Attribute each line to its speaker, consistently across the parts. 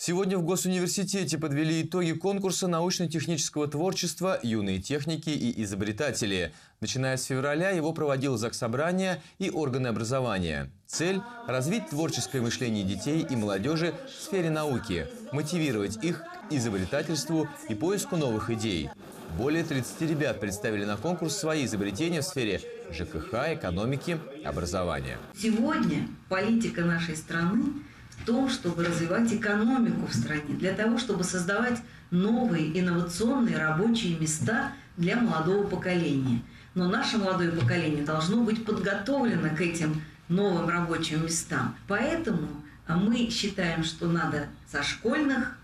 Speaker 1: Сегодня в Госуниверситете подвели итоги конкурса научно-технического творчества «Юные техники и изобретатели». Начиная с февраля его проводил Заксобрание и органы образования. Цель – развить творческое мышление детей и молодежи в сфере науки, мотивировать их к изобретательству и поиску новых идей. Более 30 ребят представили на конкурс свои изобретения в сфере ЖКХ, экономики, образования.
Speaker 2: Сегодня политика нашей страны в том, чтобы развивать экономику в стране, для того, чтобы создавать новые инновационные рабочие места для молодого поколения. Но наше молодое поколение должно быть подготовлено к этим новым рабочим местам. Поэтому мы считаем, что надо со школьных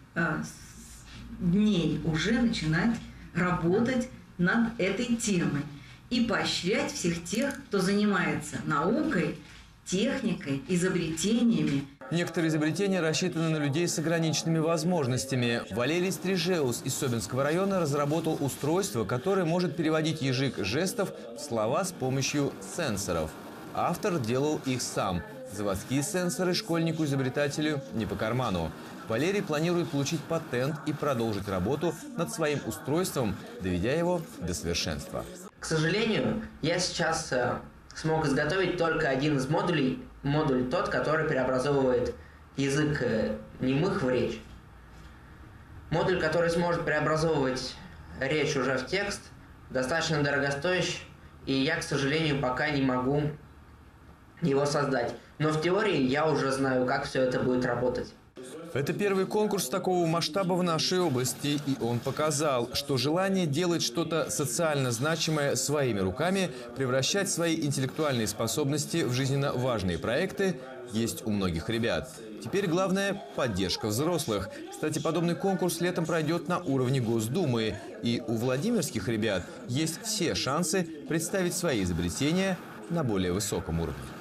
Speaker 2: дней уже начинать работать над этой темой и поощрять всех тех, кто занимается наукой, техникой, изобретениями.
Speaker 1: Некоторые изобретения рассчитаны на людей с ограниченными возможностями. Валерий Стрижеус из Собинского района разработал устройство, которое может переводить язык жестов в слова с помощью сенсоров. Автор делал их сам. Заводские сенсоры школьнику-изобретателю не по карману. Валерий планирует получить патент и продолжить работу над своим устройством, доведя его до совершенства.
Speaker 3: К сожалению, я сейчас смог изготовить только один из модулей, модуль тот, который преобразовывает язык немых в речь. Модуль, который сможет преобразовывать речь уже в текст, достаточно дорогостоящий, и я, к сожалению, пока не могу его создать. Но в теории я уже знаю, как все это будет работать.
Speaker 1: Это первый конкурс такого масштаба в нашей области, и он показал, что желание делать что-то социально значимое своими руками, превращать свои интеллектуальные способности в жизненно важные проекты есть у многих ребят. Теперь главное – поддержка взрослых. Кстати, подобный конкурс летом пройдет на уровне Госдумы, и у владимирских ребят есть все шансы представить свои изобретения на более высоком уровне.